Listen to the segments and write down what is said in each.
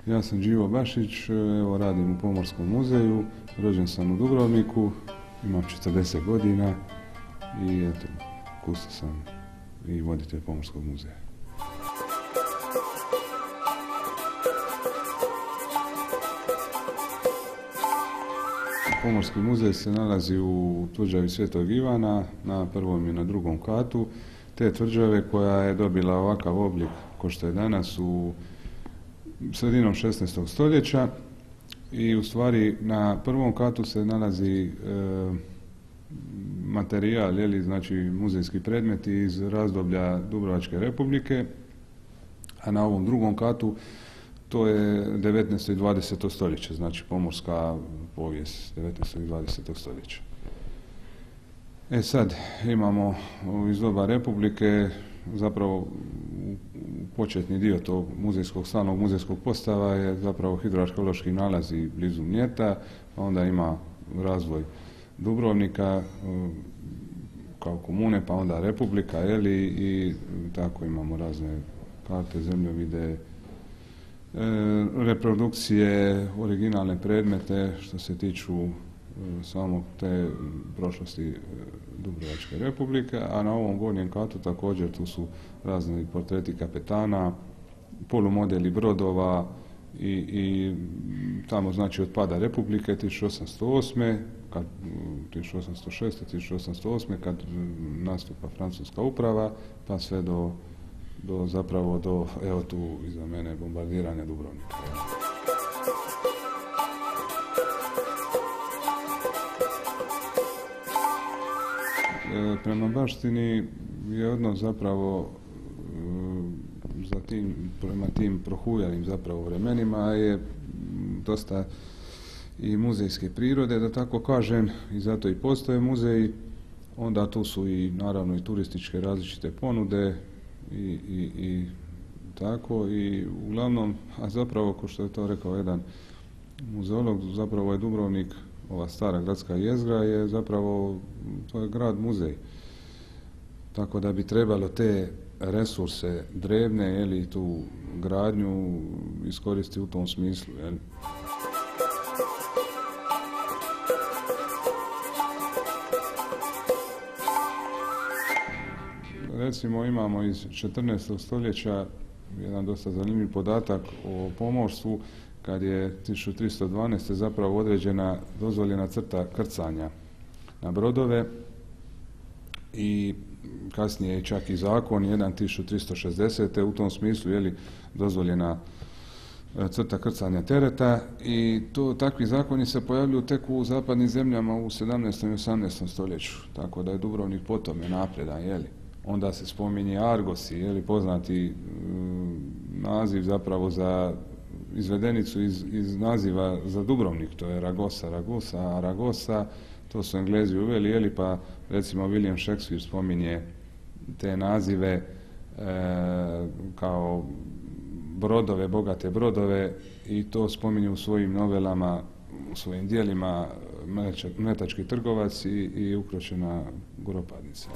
Ja sam Đivo Bašić, evo radim u Pomorskom muzeju, rođen sam u Dubrovniku, imam 40 godina i eto, kustos sam i voditelj Pomorskog muzeja. Pomorski muzej se nalazi u tvrđavi Svetog Ivana na prvom i na drugom katu te tvrđave koja je dobila ovakav oblik kao što je danas u sredinom 16. stoljeća i u stvari na prvom katu se nalazi materijal, znači muzejski predmeti iz razdoblja Dubrovačke Republike, a na ovom drugom katu to je 19. i 20. stoljeće, znači pomorska povijest 19. i 20. stoljeća. Sad imamo iz doba Republike zapravo početni dio tog stalnog muzejskog postava je zapravo hidroarheološki nalazi blizu Mljeta, pa onda ima razvoj Dubrovnika kao komune, pa onda Republika, i tako imamo razne karte, zemljovide, reprodukcije, originalne predmete što se tiču samo te prošlosti Dubrovačke Republike, a na ovom gornjem katu također tu su razni portreti kapetana, polumodeli brodova i tamo znači od pada Republike 1808. 1806. 1808. kad nastupa francuska uprava, pa sve do evo tu iza mene bombardiranja Dubrovnika. Prema baštini je odnos zapravo prema tim prohujanim zapravo vremenima je dosta i muzejske prirode, da tako kažem, i zato i postoje muzeji. Onda tu su i naravno i turističke različite ponude i tako, i uglavnom, a zapravo kao što je to rekao jedan muzeolog, zapravo je Dubrovnik, ova stara gradska jezgra je zapravo, to je grad muzej. Tako da bi trebalo te resurse drevne, i tu gradnju iskoristiti u tom smislu. Recimo imamo iz 14. stoljeća jedan dosta zanimljiv podatak o pomorstvu kad je 1312. zapravo određena dozvoljena crta krcanja na brodove i kasnije čak i zakon jedan 1360. u tom smislu dozvoljena crta krcanja tereta, i takvi zakoni se pojavljuju tek u zapadnim zemljama u 17. i 18. stoljeću, tako da je Dubrovnik po tome napredan. Onda se spominje Argosi, poznati naziv zapravo za izvedenicu iz naziva za Dubrovnik, to je Ragosa, Ragusa, Aragosa, to su Englezi uveli, pa recimo William Shakespeare spominje te nazive kao brodove, bogate brodove, i to spominje u svojim novelama, u svojim dijelima Mletački trgovac i Ukročena goropadnica.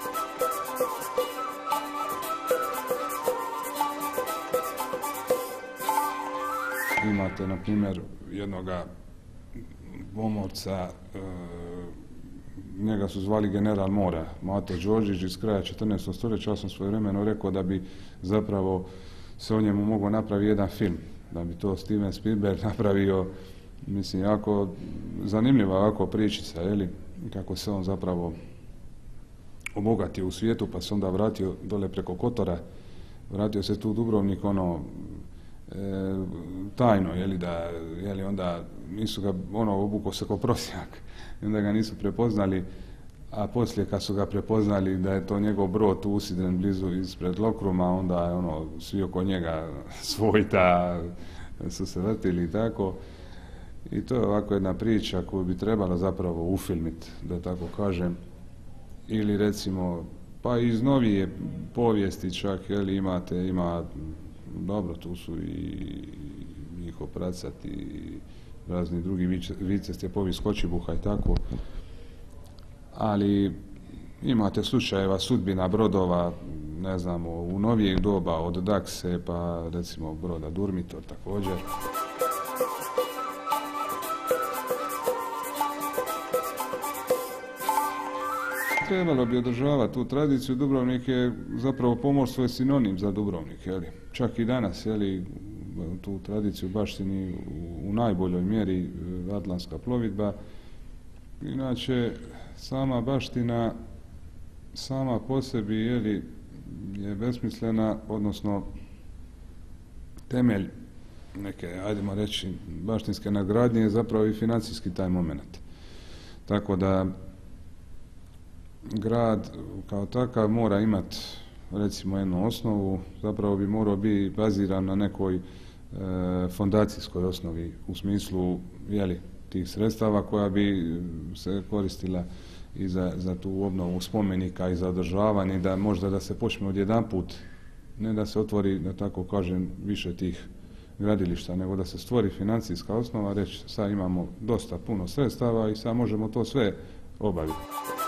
Imate, na primjer, jednoga pomorca, njega su zvali general mora, Mato Đorđić, iz kraja 14. stoljeća. Ja sam svojevremeno rekao da bi zapravo se o njemu mogao napraviti jedan film, da bi to Steven Spielberg napravio, mislim, jako zanimljiva ovako pričica, kako se on zapravo obogatio u svijetu, pa se onda vratio dole preko Kotora, vratio se tu u Dubrovnik, tajno, onda nisu ga, obukao se ko prosjak, i onda ga nisu prepoznali, a poslije kad su ga prepoznali da je to njegov brod usidren blizu ispred Lokruma, onda je svi oko njega svojta su se vrtili i tako. I to je ovako jedna priča koju bi trebalo zapravo ufilmiti, da tako kažem. Ili recimo, pa iz novije povijesti čak, ima, dobro, tu su i njihov pracat i razni drugi vicesti, povijest Kočibuha i tako, ali imate slučajeva sudbina brodova ne znamo, u novijeg doba od Dakse pa recimo broda Durmitor također. Trebalo bi održavati tu tradiciju. Dubrovnik je zapravo, pomorstvo je sinonim za Dubrovnik, jeli. Čak i danas, jeli, tu tradiciju baštini u najboljoj mjeri atlantska plovidba. Inače, sama baština sama po sebi, jeli, je besmislena, odnosno temelj neke, ajdemo reći, baštinske nadgradnje je zapravo i financijski taj moment. Tako da grad kao takav mora imati recimo jednu osnovu, zapravo bi morao biti baziran na nekoj fondacijskoj osnovi u smislu, jeli, tih sredstava koja bi se koristila i za tu obnovu spomenika i za održavanje, da možda da se počne odjedanput, ne da se otvori, da tako kažem, više tih gradilišta, nego da se stvori financijska osnova, reći sad imamo dosta puno sredstava i sad možemo to sve obaviti.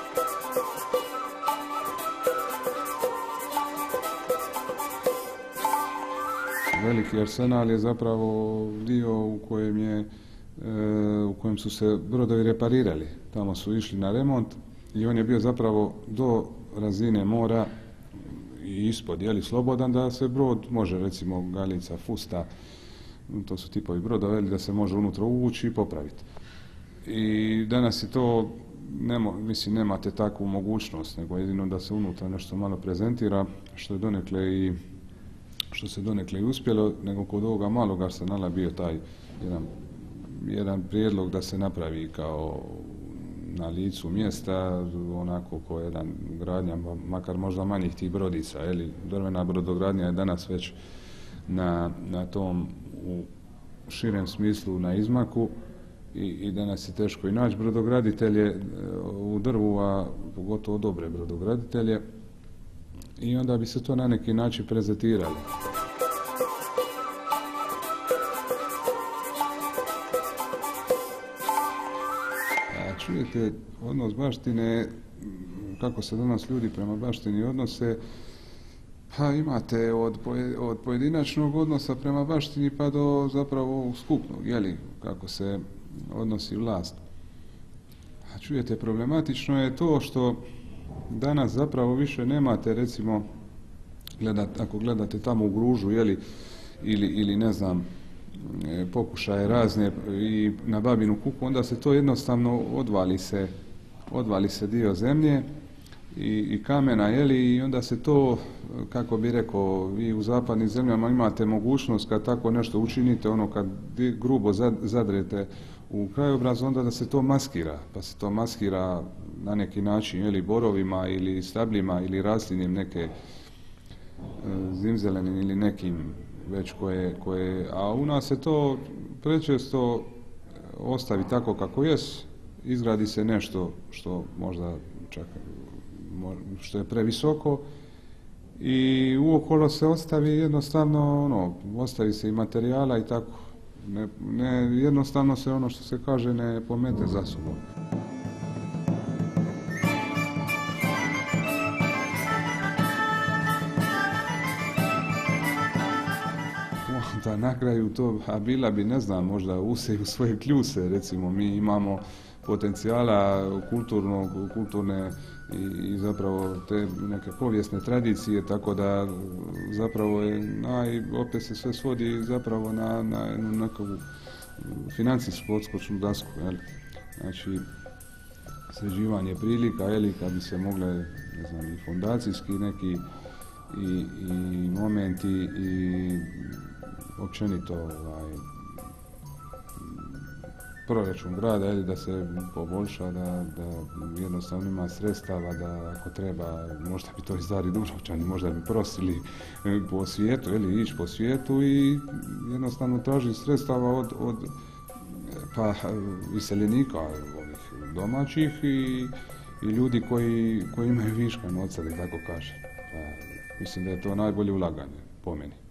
Veliki arsenal je zapravo dio u kojem su se brodovi reparirali. Tamo su išli na remont i on je bio zapravo do razine mora i ispod, jeli, slobodan da se brod može, recimo Galica, Fusta, to su tipovi brodova, jeli, da se može unutra uvući i popraviti. I danas je to, mislim, nemate takvu mogućnost, nego jedino da se unutra nešto malo prezentira, što se donekle i uspjelo, nego kod ovoga malog arsenala bio taj jedan prijedlog da se napravi kao na licu mjesta, onako ko jedan gradnja, makar možda manjih tih brodica, jeli. Drvena brodogradnja je danas već na tom, u širem smislu, na izmaku i danas je teško i naći brodograditelje u drvu, a pogotovo dobre brodograditelje, i onda bi se to na neki način prezentiralo. Čujete, odnos baštine, kako se danas ljudi prema baštini odnose, pa imate od pojedinačnog odnosa prema baštini pa do zapravo skupnog, jeli, kako se odnosi vlast. A čujete, problematično je to što danas zapravo više nemate, recimo, ako gledate tamo u Gružu, jeli, ili ne znam, pokušaje razne i na Babinu Kuku, onda se to jednostavno odvali se dio zemlje i kamena, jeli, i onda se to, kako bi rekao, vi u zapadnim zemljama imate mogućnost kad tako nešto učinite, ono kad grubo zadrete u krajobraz, onda da se to maskira, pa se to maskira na neki način, jeli, borovima ili stabljima ili raslinjem neke zimzelenim ili nekim već koje, a u nas se to prečesto ostavi tako kako jest, izgradi se nešto što možda čak, što je previsoko i uokolo se ostavi jednostavno, ostavi se i materijala i tako, jednostavno se, ono što se kaže, ne pomete za sobom. Da na kraju to, a bila bi, ne znam, možda useju svoje kljuse, recimo, mi imamo potencijala kulturne i zapravo te neke povijesne tradicije, tako da zapravo opet se sve svodi zapravo na neku financijsku odskočnu dasku, jeli. Znači, sređivanje prilika, jeli, kad bi se mogle, ne znam, i fondacijski neki i momenti i općenito proračun grada, jeli, da se poboljša, da jednostavno ima sredstava, da ako treba, možda bi to i stari Dubrovčani, možda bi prosili po svijetu, jeli, ići po svijetu i jednostavno traži sredstava od iseljenika ovih domaćih i ljudi koji imaju viška novca, da tako kaže. Mislim da je to najbolje ulaganje, po meni.